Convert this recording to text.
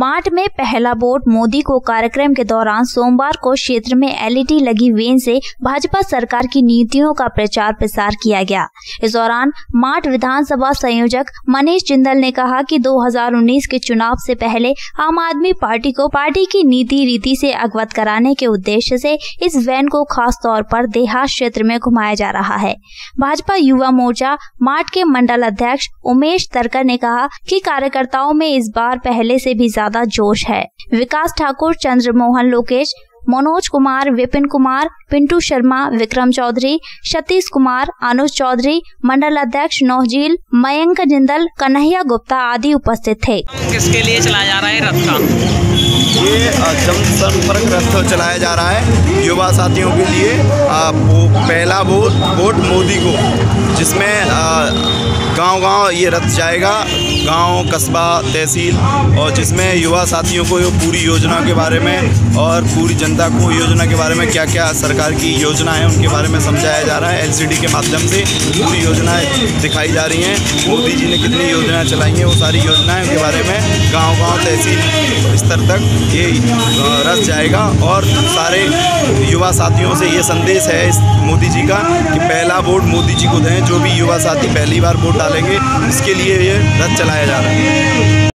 Mart में पहला vote Modi को कार्यक्रम के दौरान सोमवार को क्षेत्र में एलईडी लगी वेन से भाजपा सरकार की नीतियों का प्रचार प्रसार किया गया। इस दौरान मार्ट विधानसभा संयोजक मनीष जिंदल ने कहा कि 2019 के चुनाव से पहले आम आदमी पार्टी को पार्टी की नीति रीति से अवगत कराने के उद्देश्य से इस वैन को खास तौर पर देहात क्षेत्र में घुमाया जा रहा है। भाजपा युवा मोर्चा मार्ट के मंडल अध्यक्ष उमेश तरकर ने कहा कि कार्यकर्ताओं में इस बार पहले से भी ज्यादा जोश है। विकास ठाकुर, चंद्रमोहन लोकेश, मनोज कुमार, विपिन कुमार, पिंटू शर्मा, विक्रम चौधरी, सतीश कुमार, अनुज चौधरी, मंडल अध्यक्ष नौजील, मयंक जिंदल, कन्हैया गुप्ता आदि उपस्थित थे। किसके लिए चलाया जा रहा है रथ का? ये जनसंपर्क रथ चलाया जा रहा है युवा साथियों के लिए। पहला वोट मोदी को, जिसमें गांव-गांव ये रथ जाएगा, गांव, कस्बा, तहसील, और जिसमें युवा साथियों को पूरी योजना के बारे में और पूरी जनता को योजना के बारे में क्या क्या सरकार की योजना है उनके बारे में समझाया जा रहा है। एलसीडी के माध्यम से पूरी योजनाएं दिखाई जा रही हैं। मोदी जी ने कितनी योजनाएं चलाई हैं वो सारी योजनाएं के बारे में गांव-गांव, तहसील स्तर तक ये रथ जाएगा। और सारे युवा साथियों से ये संदेश है इस मोदी जी का कि पहला वोट मोदी जी को दें। जो भी युवा साथी पहली बार वोट डालेंगे इसके लिए ये रथ चलाया जा रहा है।